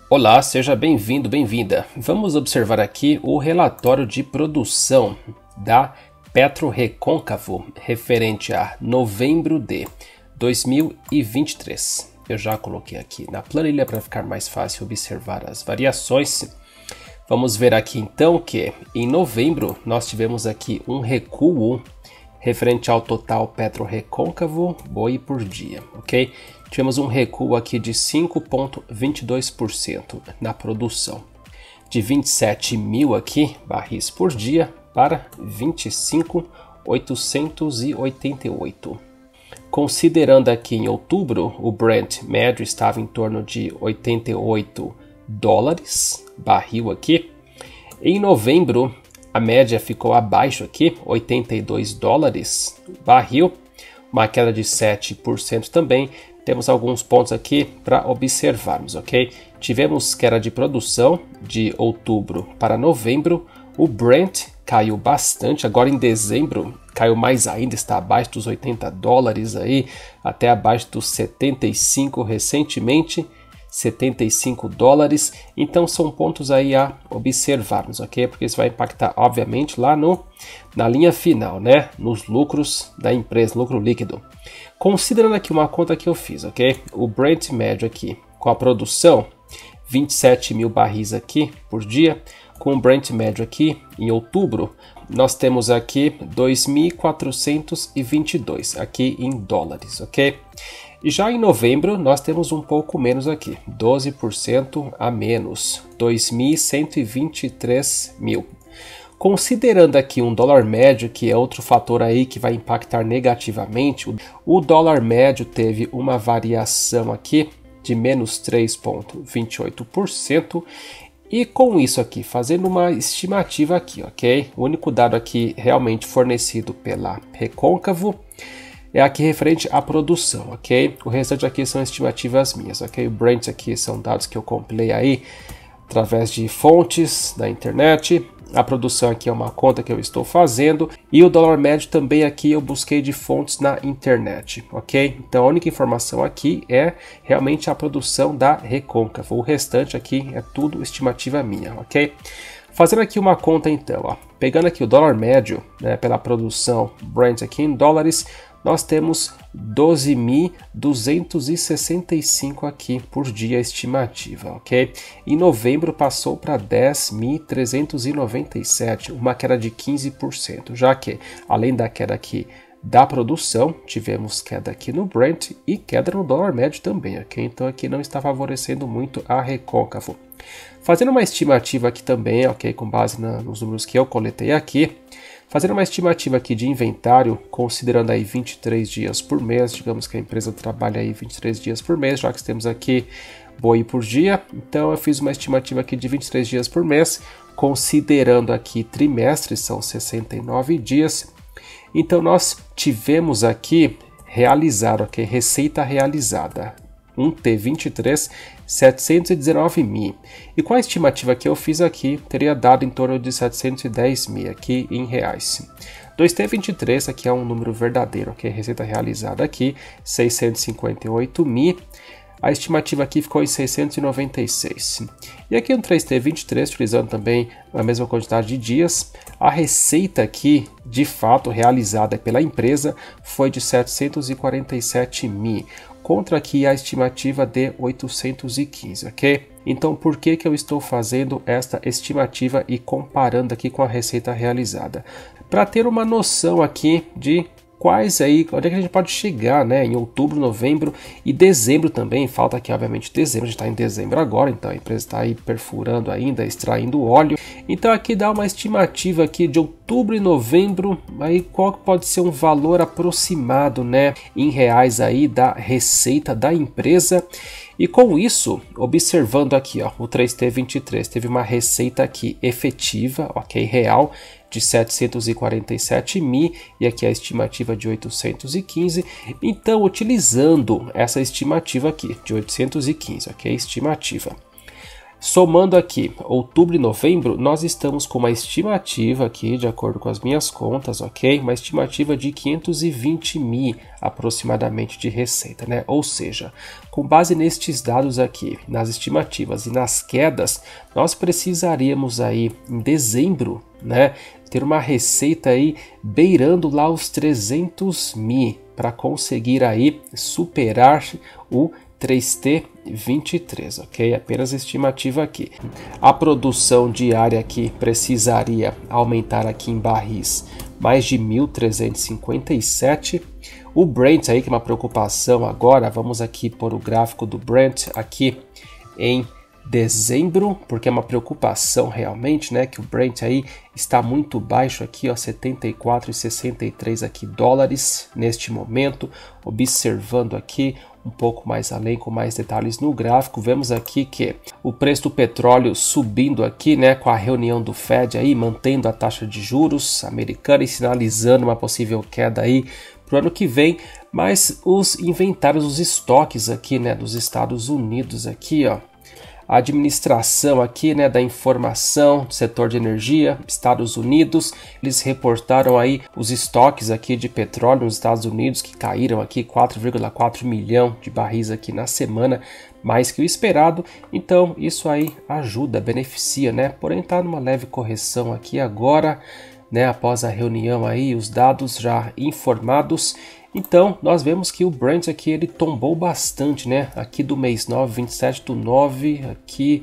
Olá, seja bem-vindo, bem-vinda. Vamos observar aqui o relatório de produção da PetroRecôncavo referente a novembro de 2023. Eu já coloquei aqui na planilha para ficar mais fácil observar as variações. Vamos ver aqui então que em novembro nós tivemos aqui um recuo referente ao total PetroRecôncavo boi por dia, ok? Tivemos um recuo aqui de 5,22% na produção, de 27 mil aqui barris por dia para 25.888. Considerando aqui em outubro, o Brent médio estava em torno de $88 barril aqui. Em novembro, a média ficou abaixo aqui, $82 barril, uma queda de 7% também. Temos alguns pontos aqui para observarmos, ok? Tivemos queda de produção de outubro para novembro. O Brent caiu bastante, agora em dezembro caiu mais ainda, está abaixo dos $80 aí, até abaixo dos 75 recentemente. $75, então são pontos aí a observarmos, ok? Porque isso vai impactar, obviamente, lá na linha final, né? Nos lucros da empresa, lucro líquido. Considerando aqui uma conta que eu fiz, ok? O Brent médio aqui, com a produção, 27 mil barris aqui por dia, com o Brent médio aqui, em outubro, nós temos aqui 2.422 aqui em dólares, ok? E já em novembro nós temos um pouco menos aqui, 12% a menos, 2.123 mil. Considerando aqui um dólar médio, que é outro fator aí que vai impactar negativamente, o dólar médio teve uma variação aqui de menos 3,28%. E com isso aqui, fazendo uma estimativa aqui, ok? O único dado aqui realmente fornecido pela Recôncavo é aqui referente à produção, ok? O restante aqui são estimativas minhas, ok? O Brent aqui são dados que eu compilei aí através de fontes da internet. A produção aqui é uma conta que eu estou fazendo. E o dólar médio também aqui eu busquei de fontes na internet, ok? Então a única informação aqui é realmente a produção da Recôncavo. O restante aqui é tudo estimativa minha, ok? Fazendo aqui uma conta então, ó. Pegando aqui o dólar médio, né, pela produção Brent aqui em dólares, nós temos 12.265 aqui por dia estimativa, ok? Em novembro passou para 10.397, uma queda de 15%, já que além da queda aqui da produção, tivemos queda aqui no Brent e queda no dólar médio também, ok? Então aqui não está favorecendo muito a Recôncavo. Fazendo uma estimativa aqui também, ok? Com base nos números que eu coletei aqui, fazendo uma estimativa aqui de inventário, considerando aí 23 dias por mês, digamos que a empresa trabalha aí 23 dias por mês, já que temos aqui boi por dia, então eu fiz uma estimativa aqui de 23 dias por mês, considerando aqui trimestres, são 69 dias, então nós tivemos aqui realizado, ok? Receita realizada, um T23, 719 mil. E com a estimativa que eu fiz aqui, teria dado em torno de 710 mil aqui em reais. 2T23 aqui é um número verdadeiro, ok? Receita realizada aqui, 658 mil. A estimativa aqui ficou em 696. E aqui no 3T23, utilizando também a mesma quantidade de dias, a receita aqui, de fato, realizada pela empresa foi de 747 mil. Contra aqui a estimativa de 815, ok? Então, por que eu estou fazendo esta estimativa e comparando aqui com a receita realizada? Para ter uma noção aqui de quais aí, onde é que a gente pode chegar, né? Em outubro, novembro e dezembro também. Falta aqui, obviamente, dezembro. A gente está em dezembro agora, então a empresa está aí perfurando ainda, extraindo óleo. Então aqui dá uma estimativa aqui de outubro e novembro. Aí qual pode ser um valor aproximado, né? Em reais aí da receita da empresa. E com isso, observando aqui, ó, o 3T23 teve uma receita aqui efetiva, ok, real, de 747 mil, e aqui a estimativa de 815. Então, utilizando essa estimativa aqui, de 815, ok, estimativa, Somando aqui outubro e novembro, nós estamos com uma estimativa aqui, de acordo com as minhas contas, ok? Uma estimativa de 520 mil aproximadamente de receita, né? Ou seja, com base nestes dados aqui, nas estimativas e nas quedas, nós precisaríamos aí em dezembro, né, ter uma receita aí beirando lá os 300 mil para conseguir aí superar o 3T23, ok? Apenas estimativa aqui. A produção diária aqui precisaria aumentar aqui em barris mais de 1.357. O Brent aí, que é uma preocupação agora, vamos aqui por o gráfico do Brent aqui em dezembro, porque é uma preocupação realmente, né, que o Brent aí está muito baixo aqui, ó, 74,63 aqui dólares neste momento. Observando aqui um pouco mais além, com mais detalhes no gráfico, vemos aqui que o preço do petróleo subindo aqui, né, com a reunião do Fed aí, mantendo a taxa de juros americana e sinalizando uma possível queda aí para o ano que vem, mas os inventários, os estoques aqui, né, dos Estados Unidos aqui, ó, a administração aqui, né, da informação do setor de energia, Estados Unidos, eles reportaram aí os estoques aqui de petróleo nos Estados Unidos que caíram aqui 4,4 milhão de barris aqui na semana, mais que o esperado. Então isso aí ajuda, beneficia, né? Porém tá numa leve correção aqui agora, né, após a reunião aí, os dados já informados. Então, nós vemos que o Brent aqui ele tombou bastante, né? Aqui do mês 9, 27/9, aqui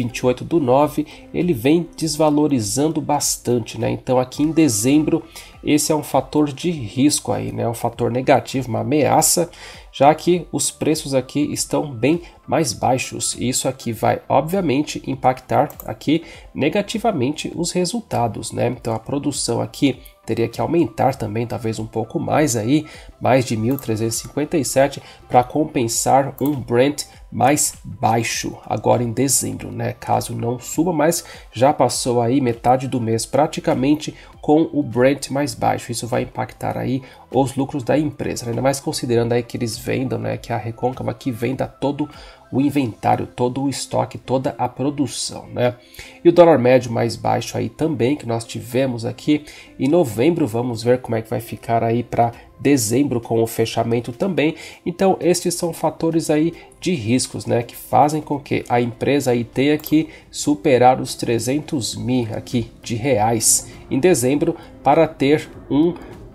28/9, ele vem desvalorizando bastante, né? Então, aqui em dezembro, esse é um fator de risco aí, né? Um fator negativo, uma ameaça, já que os preços aqui estão bem mais baixos. E isso aqui vai, obviamente, impactar aqui negativamente os resultados, né? Então, a produção aqui teria que aumentar também, talvez um pouco mais aí, mais de 1.357 para compensar um Brent mais baixo agora em dezembro, né? Caso não suba, mas já passou aí metade do mês praticamente com o Brent mais baixo. Isso vai impactar aí os lucros da empresa, né? Ainda mais considerando aí que eles vendam, né? Que a Recôncava aqui venda todo o inventário, todo o estoque, toda a produção, né? E o dólar médio mais baixo aí também, que nós tivemos aqui em novembro. Vamos ver como é que vai ficar aí para dezembro com o fechamento também. Então estes são fatores aí de riscos, né, que fazem com que a empresa aí tenha que superar os 300 mil aqui de reais em dezembro para ter um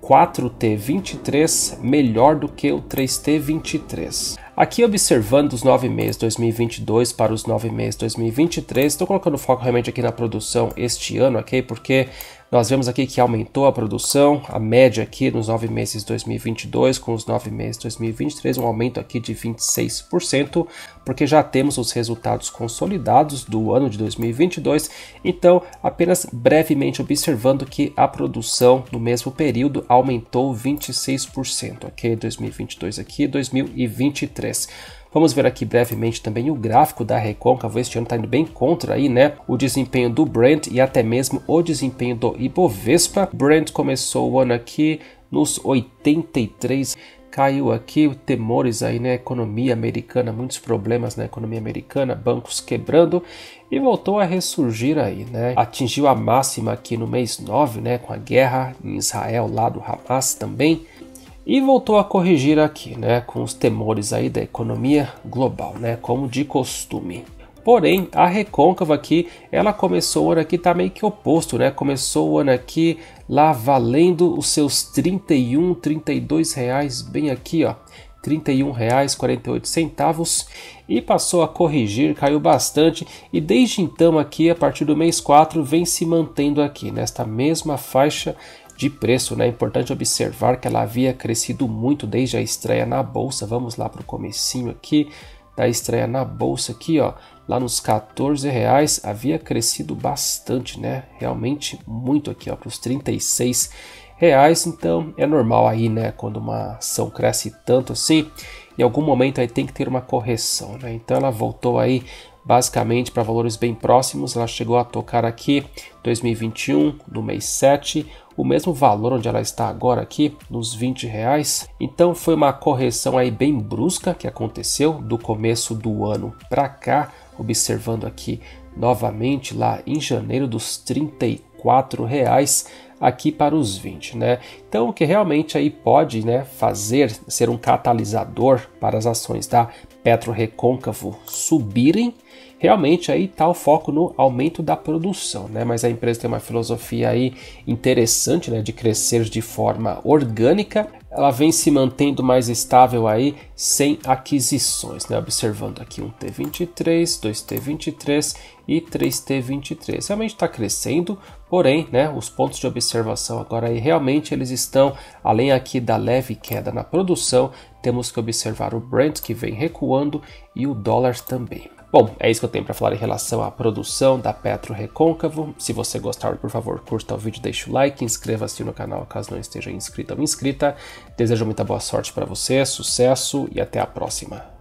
4T23 melhor do que o 3T23. Aqui observando os 9 meses 2022 para os 9 meses 2023, estou colocando foco realmente aqui na produção este ano, ok? Porque nós vemos aqui que aumentou a produção, a média aqui nos 9 meses 2022 com os 9 meses 2023, um aumento aqui de 26%, porque já temos os resultados consolidados do ano de 2022. Então, apenas brevemente observando que a produção no mesmo período aumentou 26%, ok? 2022 aqui, 2023. Vamos ver aqui brevemente também o gráfico da Recôncava. Este ano está indo bem contra aí, né, o desempenho do Brent e até mesmo o desempenho do Ibovespa. Brent começou o ano aqui nos 83, caiu aqui, temores aí na economia americana, muitos problemas na economia americana, bancos quebrando, e voltou a ressurgir aí, né? Atingiu a máxima aqui no mês 9, né, com a guerra em Israel lá do Hamas também. E voltou a corrigir aqui, né, com os temores aí da economia global, né, como de costume. Porém, a Recôncava aqui, ela começou o ano aqui, tá meio que oposto, né, começou o ano aqui lá valendo os seus 31, 32 reais, bem aqui, ó, R$ 31,48 e passou a corrigir, caiu bastante e desde então aqui, a partir do mês 4, vem se mantendo aqui, nesta mesma faixa de preço, né? É importante observar que ela havia crescido muito desde a estreia na bolsa. Vamos lá para o comecinho aqui da estreia na bolsa aqui, ó, lá nos R$14 havia crescido bastante, né? Realmente muito aqui, ó, para os R$36. Então é normal aí, né? Quando uma ação cresce tanto assim, em algum momento aí tem que ter uma correção, né? Então ela voltou aí basicamente para valores bem próximos. Ela chegou a tocar aqui 2021 no mês 7, o mesmo valor onde ela está agora aqui nos R$20. Então foi uma correção aí bem brusca que aconteceu do começo do ano para cá, observando aqui novamente lá em janeiro dos R$ 34 aqui para os 20, né? Então o que realmente aí pode, né, ser um catalisador para as ações da PetroRecôncavo subirem, realmente aí está o foco no aumento da produção, né? Mas a empresa tem uma filosofia aí interessante, né, de crescer de forma orgânica. Ela vem se mantendo mais estável aí sem aquisições, né? Observando aqui um T23, 2T23 e 3T23. Realmente está crescendo, porém, né, os pontos de observação agora aí realmente eles estão, além aqui da leve queda na produção, temos que observar o Brent que vem recuando e o dólar também. Bom, é isso que eu tenho para falar em relação à produção da PetroRecôncavo. Se você gostar, por favor, curta o vídeo, deixe o like, inscreva-se no canal caso não esteja inscrito ou inscrita. Desejo muita boa sorte para você, sucesso e até a próxima.